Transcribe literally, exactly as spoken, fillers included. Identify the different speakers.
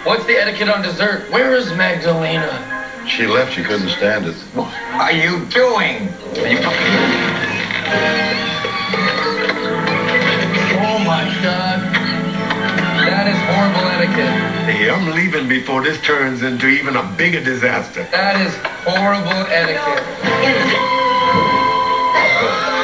Speaker 1: What's the etiquette on dessert? Where is Magdalena?
Speaker 2: She left. She couldn't stand it.
Speaker 3: What are you doing? Are you...
Speaker 1: Oh, my God. That is horrible etiquette.
Speaker 4: Hey, I'm leaving before this turns into even a bigger disaster.
Speaker 1: That is horrible etiquette.